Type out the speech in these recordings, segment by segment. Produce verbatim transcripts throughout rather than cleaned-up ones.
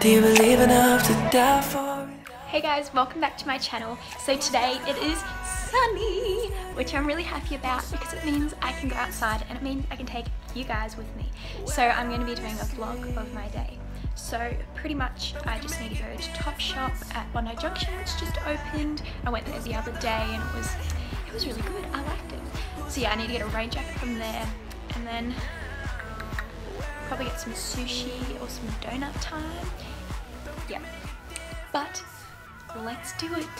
Do you believe enough to die for it? Hey guys, welcome back to my channel. So today it is sunny, which I'm really happy about because it means I can go outside and it means I can take you guys with me. So I'm going to be doing a vlog of my day. So pretty much I just need to go to Topshop at Bondi Junction, which just opened. I went there the other day and it was it was really good. I liked it. So yeah, I need to get a rain jacket from there and then probably get some sushi or some donut time. Yeah, but let's do it.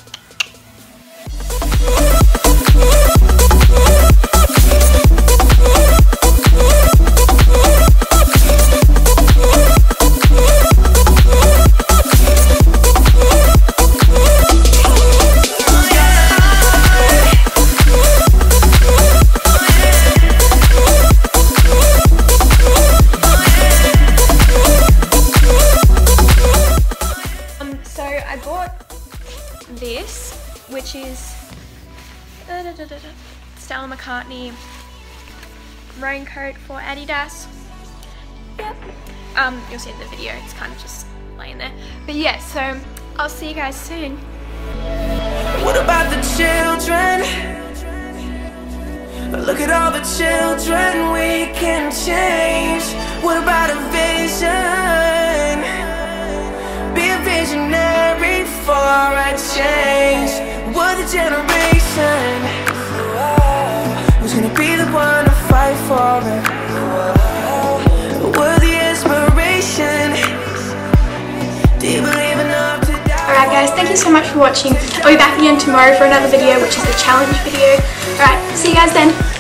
This, which is da, da, da, da, da, Stella McCartney raincoat for Adidas. Yep. Um, you'll see in the video, it's kind of just laying there. But yeah, so I'll see you guys soon. What about the children? Look at all the children we can change. What about a vision? Be a visionary for a change. We're the generation who's gonna be the one to fight for it. We're the inspiration. Do you believe enough to die? Alright guys, thank you so much for watching. I'll be back again tomorrow for another video, which is the challenge video. Alright, see you guys then.